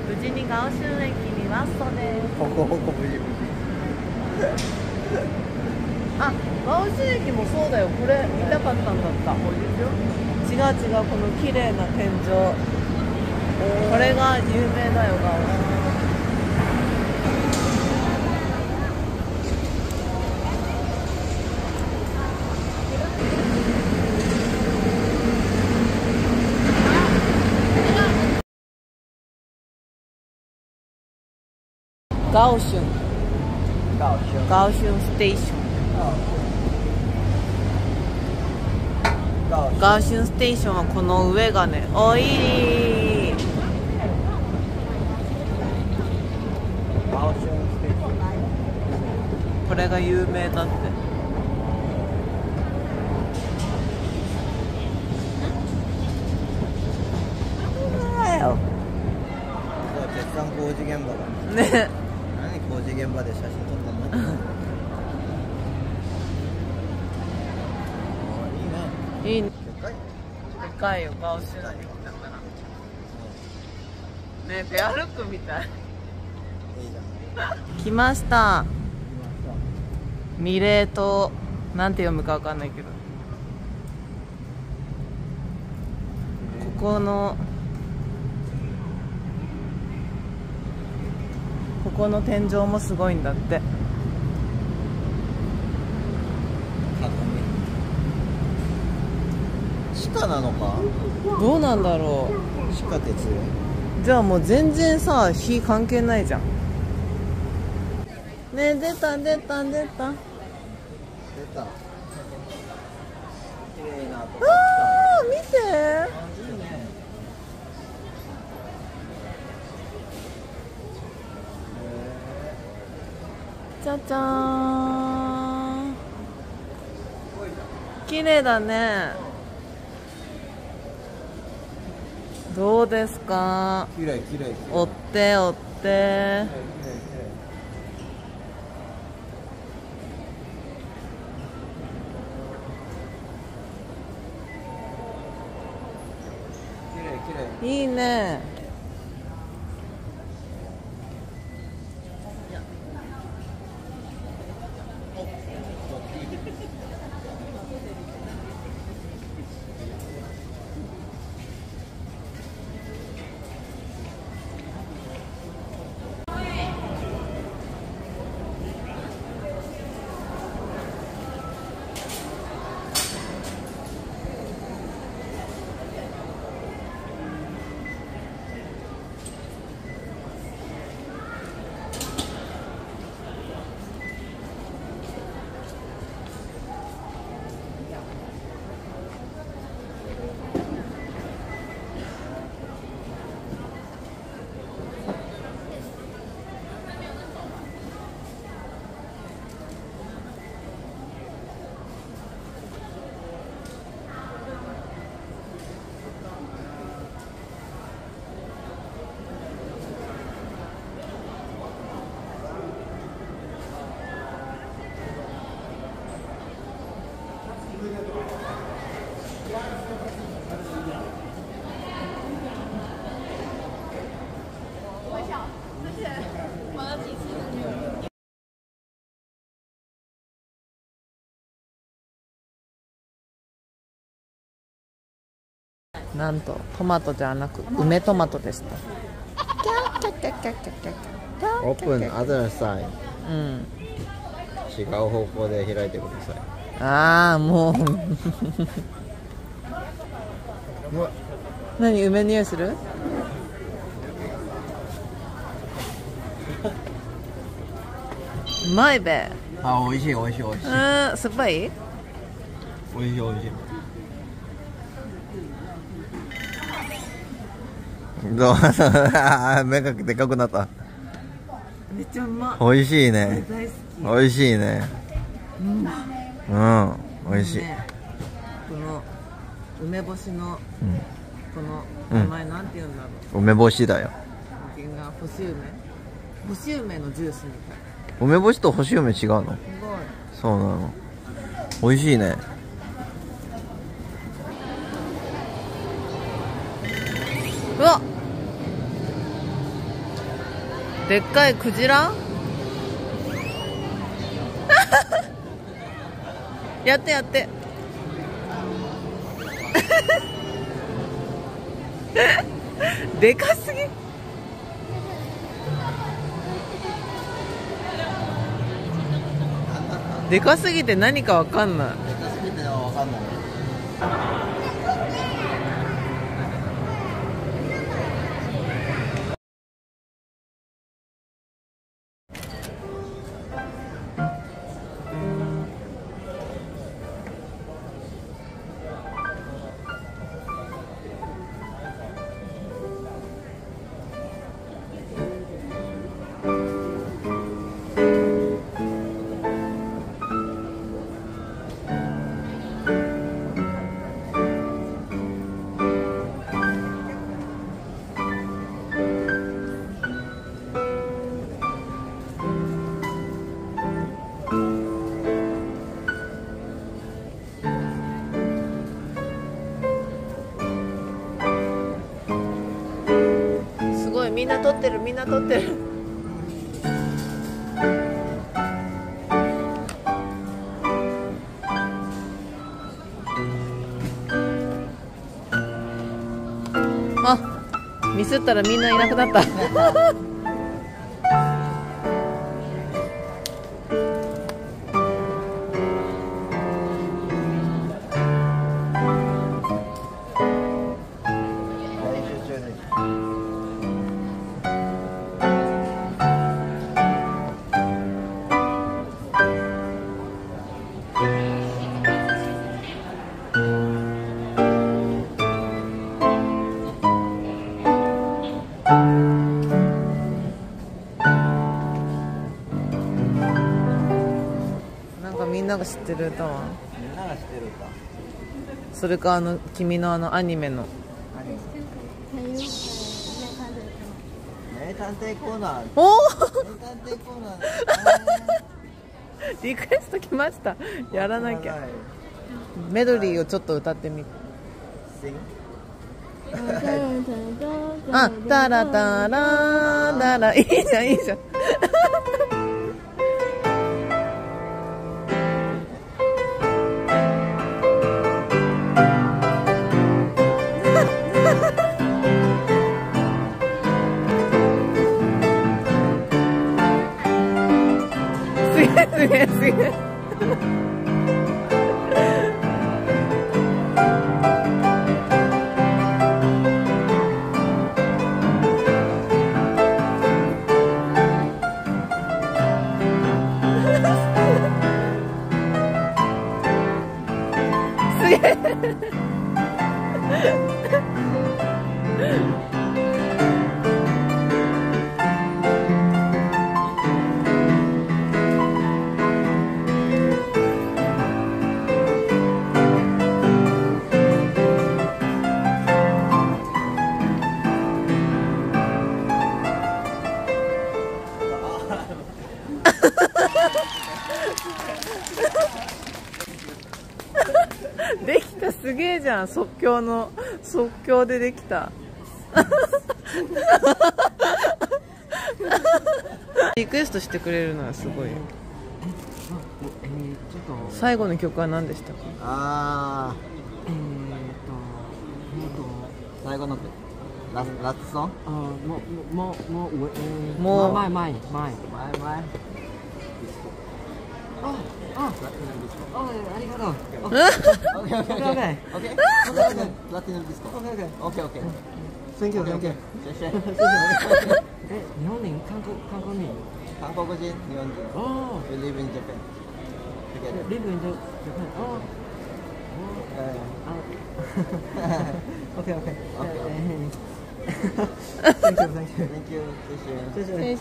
無事にガオシュン駅にラストです。 ほこほこ無事無事。 あ、ガオシュン駅もそうだよ。これ見たかったんだった。違う違う、この綺麗な天井。これが有名だよ、ガオ。ガオシュンステーション。ガオシュンステーションはこの上がね、おいー。 ガオシュンステーション。 これが有名だって。 絶賛工事現場だね。 何工事現場で写真撮ったんだいいね。 いいね。でかいよ、ガオシュン駅だから。ね、ペアルックみたい。 いいじゃん。 来ました。ミレー島、なんて読むかわかんないけど。ここの天井もすごいんだって。 地下なのか。 どうなんだろ地下鉄。 う。じゃあもう全然さ、火関係ないじゃん。ねえ、出た。 出た。綺麗なとこ。 あー、見て。 いいね。 じゃじゃーん。綺麗だね。どうですか。 綺麗。 追って。いいね。なんとトマトじゃなく梅トマトでした。 オープンother side。 うん。 違う方向で開いてください。 ああ、もう何、梅匂いする？うまいべ。 あ、美味しい。 酸っぱい？ 美味しい。どう目がでかくなった。 めっちゃうまい。 美味しいね。 大好き。 美味しいね。美味しい。 この梅干しのこの名前なんて言うんだろう。 梅干しだよ。 干し梅のジュースみたい。 梅干しと干し梅違うの？ すごい。 そうなの。美味しいね。 うわっ、 でっかいクジラやってやってでかすぎ。でかすぎて何かわかんない。 でかすぎてわかんない。 すごい、みんな撮ってる、みんな撮ってる。あ、ミスったらみんないなくなった。なんかみんなが知ってる歌は？ みんなが知ってる歌。 それか君のアニメの。 名探偵コーナー。 おお。 名探偵コーナー。 リクエスト来ました。やらなきゃ。メロディーをちょっと歌ってみて。あ、タラタラタラ、いいじゃんいいじゃん。すげえすげえ。すげえ。できた、すげえじゃん。即興でできた。リクエストしてくれるのはすごいよ。最後の曲は何でしたか？ あ最後のラストソン？ もう前ありがとう。オッケー。ラティナディスコ。オッケー。Thank you. 日本人、韓国人、日本人。We live in Japan. Live in Japan. Okay. Thank you. 先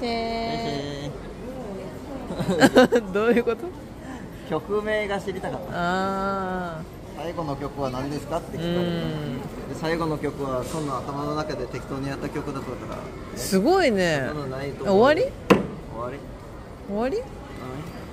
生。どういうこと？ 曲名が知りたかった。 ああ。 最後の曲は何ですかって聞かれて、で最後の曲はそんな頭の中で適当にやった曲だったから、 すごいね。終わり？ 終わり？ 終わり？